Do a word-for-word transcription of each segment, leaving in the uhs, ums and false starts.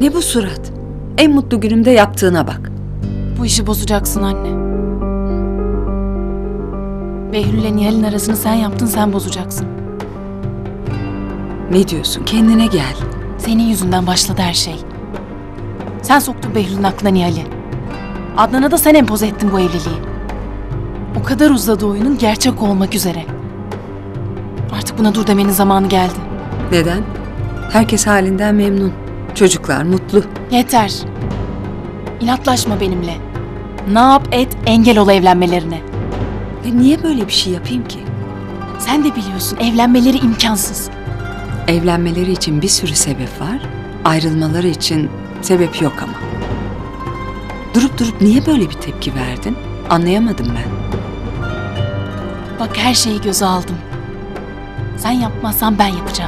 Ne bu surat? En mutlu günümde yaptığına bak. Bu işi bozacaksın anne. Behlül'le Nihal'in arasını sen yaptın, sen bozacaksın. Ne diyorsun? Kendine gel. Senin yüzünden başladı her şey. Sen soktun Behlül'ün aklına Nihal'i. Adnan'a da sen empoze ettin bu evliliği. O kadar uzadı oyunun, gerçek olmak üzere. Artık buna dur demenin zamanı geldi. Neden? Herkes halinden memnun. Çocuklar mutlu. Yeter. İnatlaşma benimle. Ne yap et, engel ol evlenmelerine. E niye böyle bir şey yapayım ki? Sen de biliyorsun, evlenmeleri imkansız. Evlenmeleri için bir sürü sebep var. Ayrılmaları için sebep yok ama. Durup durup niye böyle bir tepki verdin? Anlayamadım ben. Bak, her şeyi göze aldım. Sen yapmazsan ben yapacağım.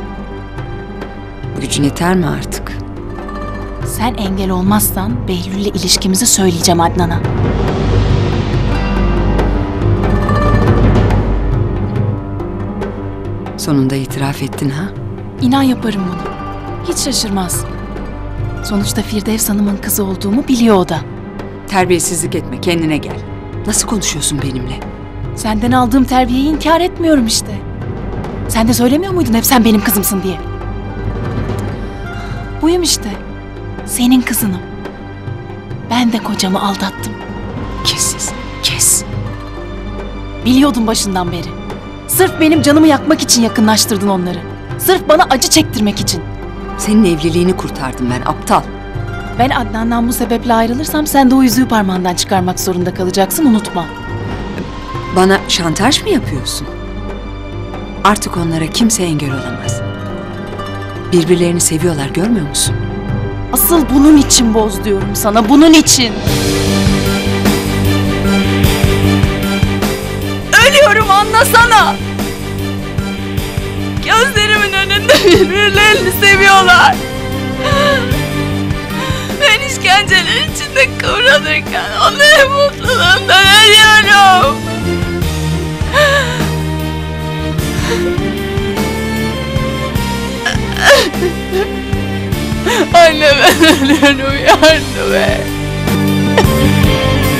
Gücün yeter mi artık? Sen engel olmazsan Behlül'le ilişkimizi söyleyeceğim Adnan'a. Sonunda itiraf ettin ha? İnan yaparım bunu. Hiç şaşırmaz. Sonuçta Firdevs Hanım'ın kızı olduğumu biliyor o da. Terbiyesizlik etme, kendine gel. Nasıl konuşuyorsun benimle? Senden aldığım terbiyeyi inkar etmiyorum işte. Sen de söylemiyor muydun hep sen benim kızımsın diye? Buyum işte. Senin kızınım. Ben de kocamı aldattım. Kes sesini, kes. Biliyordum başından beri. Sırf benim canımı yakmak için yakınlaştırdın onları. Sırf bana acı çektirmek için. Senin evliliğini kurtardım ben, aptal. Ben Adnan'dan bu sebeple ayrılırsam sen de o yüzüğü parmağından çıkarmak zorunda kalacaksın, unutma. Bana şantaj mı yapıyorsun? Artık onlara kimse engel olamaz. Birbirlerini seviyorlar, görmüyor musun? Asıl bunun için boz diyorum sana, bunun için. Ölüyorum, anlasana. Gözlerimin önünde birbirlerini seviyorlar. Ben işkenceler içinde kıvranırken onların mutluluğundan ölüyorum. Anne, ben ölüyorum, yardım et.